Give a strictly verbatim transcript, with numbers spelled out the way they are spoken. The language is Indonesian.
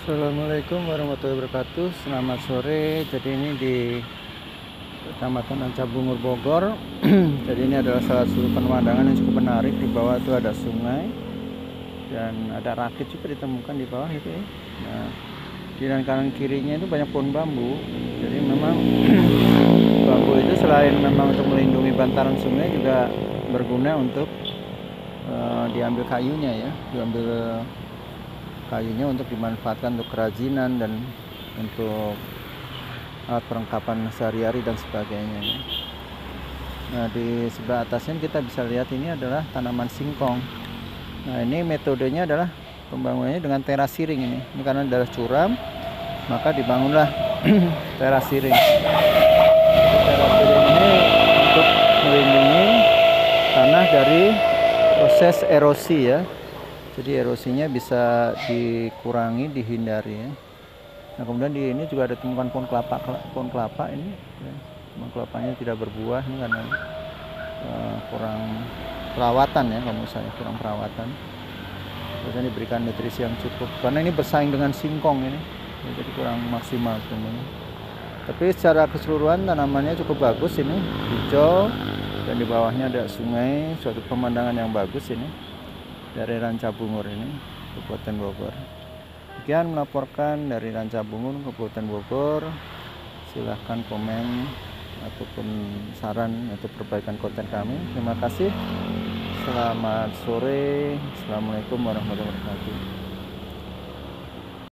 Assalamualaikum warahmatullahi wabarakatuh. Selamat sore. Jadi ini di Kecamatan Rancabungur, Bogor. Jadi ini adalah salah satu pemandangan yang cukup menarik. Di bawah itu ada sungai dan ada rakit juga ditemukan di bawah itu ya. Nah, di kanan kirinya itu banyak pohon bambu. Jadi memang bambu itu selain memang untuk melindungi bantaran sungai juga berguna untuk uh, diambil kayunya ya, diambil kayunya untuk dimanfaatkan untuk kerajinan dan untuk alat perlengkapan sehari-hari dan sebagainya. Nah, di sebelah atasnya kita bisa lihat ini adalah tanaman singkong. Nah, ini metodenya adalah pembangunannya dengan terasiring ini. Ini karena adalah curam, maka dibangunlah terasiring. Terasiring ini untuk melindungi tanah dari proses erosi ya. Jadi erosinya bisa dikurangi, dihindari ya. Nah, kemudian di ini juga ada temukan pohon kelapa, pohon kelapa ini. Ya. Pohon kelapanya tidak berbuah ini karena uh, kurang perawatan ya, kalau saya kurang perawatan. Biasanya diberikan nutrisi yang cukup. Karena ini bersaing dengan singkong ini, ya, jadi kurang maksimal tumbuhnya. Tapi secara keseluruhan tanamannya cukup bagus ini, hijau dan di bawahnya ada sungai, suatu pemandangan yang bagus ini. Dari Rancabungur ini, Kabupaten Bogor. Sekian melaporkan dari Rancabungur, Kabupaten Bogor. Silahkan komen ataupun saran atau perbaikan konten kami. Terima kasih. Selamat sore. Assalamualaikum warahmatullahi wabarakatuh.